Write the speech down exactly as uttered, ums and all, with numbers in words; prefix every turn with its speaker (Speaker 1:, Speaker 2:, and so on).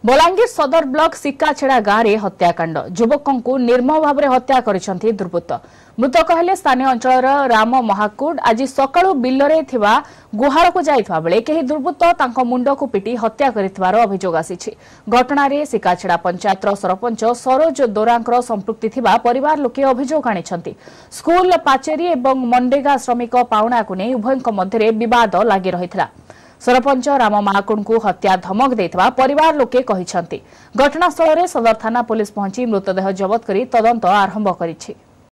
Speaker 1: बोलांगीर सदर ब्लॉक सिकाछेड़ा गाँव में हत्याकांड युवकों को निर्मम भाव में हत्या करिसेंति दुर्बृत्त। मृतक हेले स्थानीय अंचल राम महाकुड आज सकाळु बिल्लरे थिबा गुहाल को जाइथबा बेले केही दुर्बृत्त तांको मुंड को पिटी हत्या करिथिबार अभियोग आसीछि। घटना रे सिकाछेड़ा पंचायतर सरपंच सरोज दोरांकर संपृक्ति थिबा परिवार लोके अभियोग आनिछंति। स्कूल पाचेरी एवं मनरेगा श्रमिक पाउणा को नै उभयଙ୍କ मध्यरे विवाद लागि रहिथिला। सरपंच राम महाकुंड को हत्या धमक देथिबा परिवार लोके कहिसंति। घटनास्थल रे सदर थाना पुलिस पहुंची मृतदेह जबत करी तदंत आरंभ करिछि।